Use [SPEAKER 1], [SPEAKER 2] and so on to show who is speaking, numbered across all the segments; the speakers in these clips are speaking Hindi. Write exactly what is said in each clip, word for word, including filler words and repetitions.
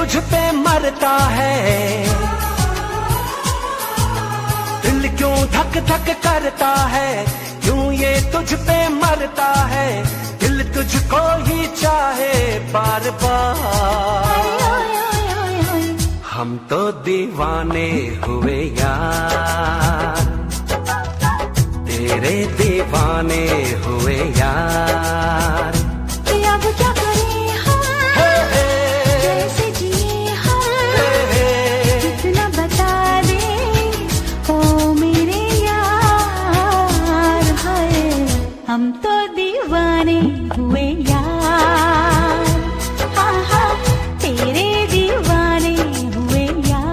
[SPEAKER 1] तुझ पे मरता है, दिल क्यों धक धक करता है, क्यों ये तुझ पे मरता है, दिल तुझको ही चाहे बार बार। हम तो दीवाने हुए यार, तेरे दीवाने हुए यार।
[SPEAKER 2] अब क्या करें हम, कैसे जिए हम, कितना बता दे ओ मेरे यार। हाय हम तो दीवाने हुए यार, हाँ हाँ तेरे दीवाने हुए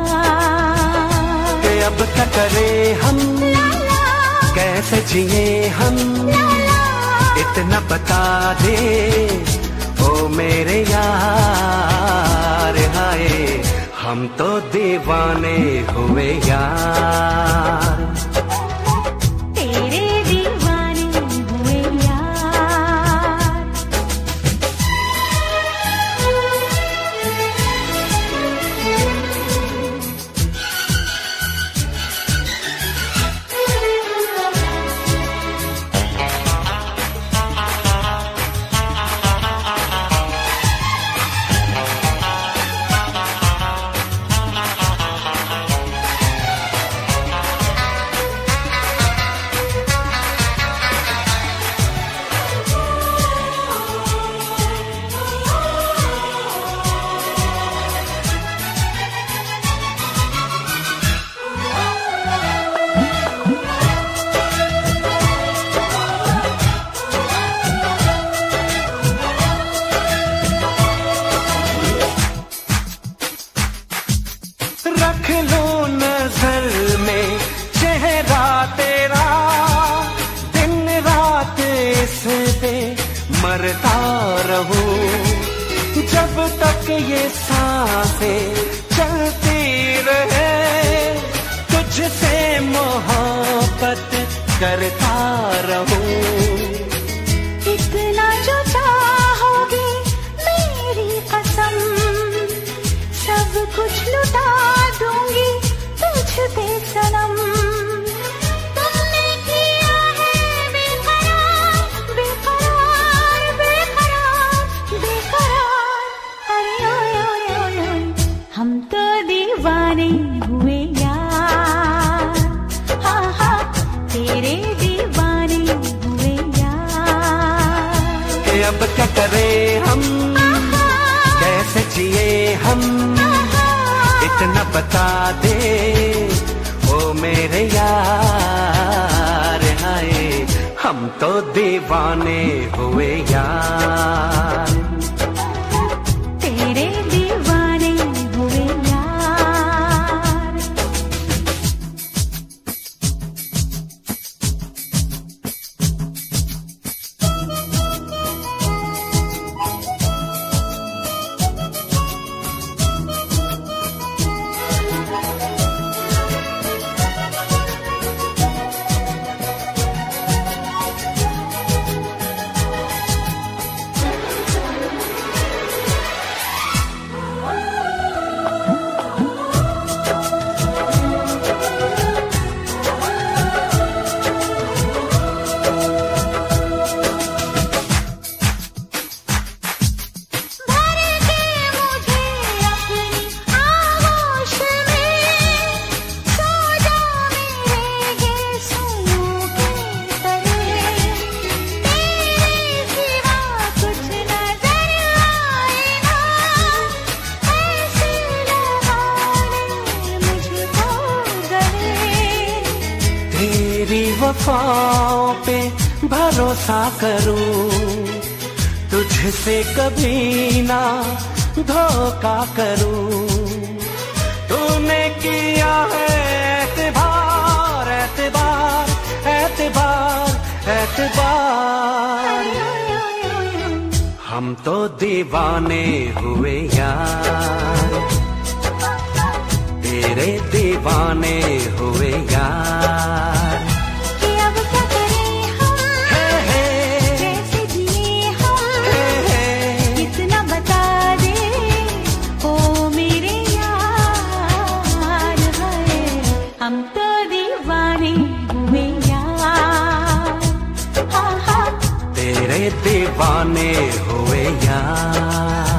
[SPEAKER 2] यार।
[SPEAKER 1] कि अब क्या करें हम, कैसे जिए हम, इतना बता दे ओ मेरे यार। हाय हम तो दीवाने हुए यार,
[SPEAKER 2] तेरे दीवाने हुए यार।
[SPEAKER 1] रख लो नजर में चेहरा तेरा, दिन रात इस पे मरता रहूं, जब तक ये सांसें चलती रहे, तुझसे मोहब्बत करता रहूं।
[SPEAKER 2] इतना जो चाहोगे मेरी कसम, सब कुछ लुटा दूंगी तुझ पे सनम। तुमने किया है बेकरार, बेकरार, बेकरार, बेकरार। अरे ओए ओए ओए ओए हम तो दीवाने हुए यार, हाँ हाँ तेरे दीवाने हुए यार।
[SPEAKER 1] कि अब क्या करें हम, कैसे जिए हम, इतना बता दे ओ मेरे यार। हाय हम तो दीवाने हुए यार,
[SPEAKER 2] तेरे दीवाने हुए यार।
[SPEAKER 1] वफाओं पे भरोसा करूं, तुझसे कभी ना धोखा करूं। तूने किया है एतबार एतबार एतबार एतबार, हम तो दीवाने हुए यार, तेरे दीवाने हुए यार।
[SPEAKER 2] कि अब क्या करें हम,
[SPEAKER 1] हे हे
[SPEAKER 2] कैसे जिए हम,
[SPEAKER 1] हे हे
[SPEAKER 2] कितना बता दे ओ मेरे
[SPEAKER 1] दीवाने हुए यार।